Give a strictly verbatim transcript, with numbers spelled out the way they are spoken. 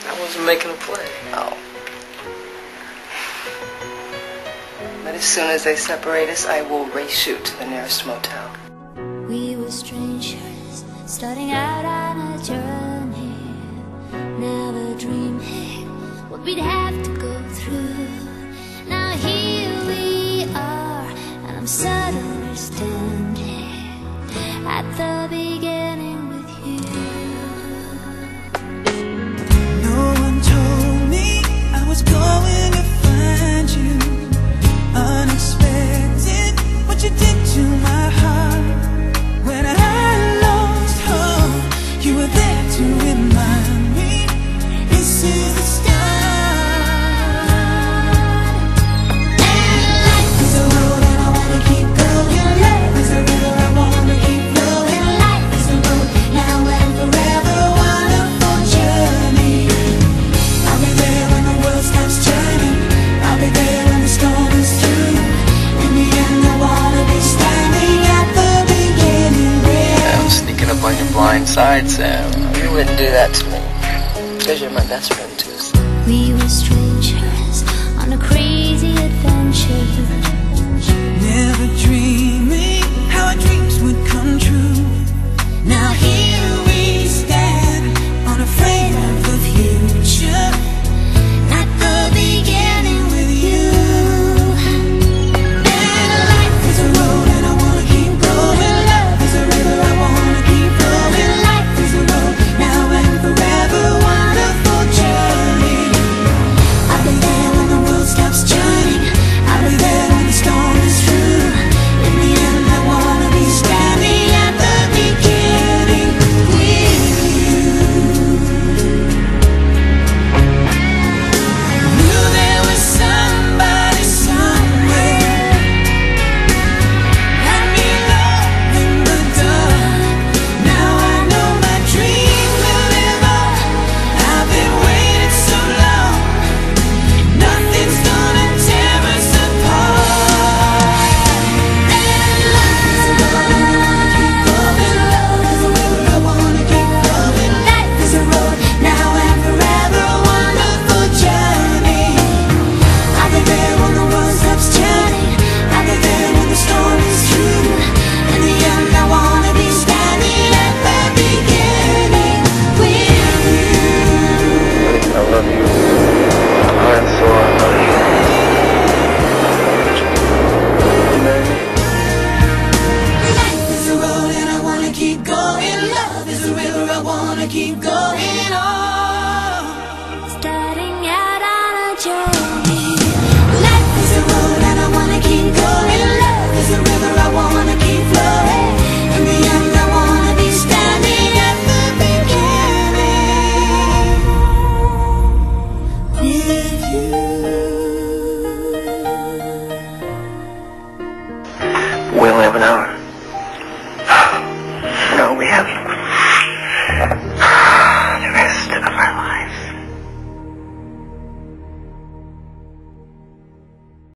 I wasn't making a play. Oh. But as soon as they separate us, I will race you to the nearest motel. We were strangers, starting out on a journey. Never dreaming what we'd have to go through. Now here we are, and I'm suddenly standing at the beginning with you. No one told me I was going to find you. Unexpected, what you did to my heart. When I lost hope, you were there to remind me this is the start. And life is a road and I wanna keep going. Life is a river I wanna keep flowing. Life is a road now and forever, wonderful journey. I'll be there when the world stops turning. I'll be there when the storm is through. In the end I wanna be standing at the beginning where I'm sneaking up on your blind side, Sam. You wouldn't do that to me, because you're my best friend.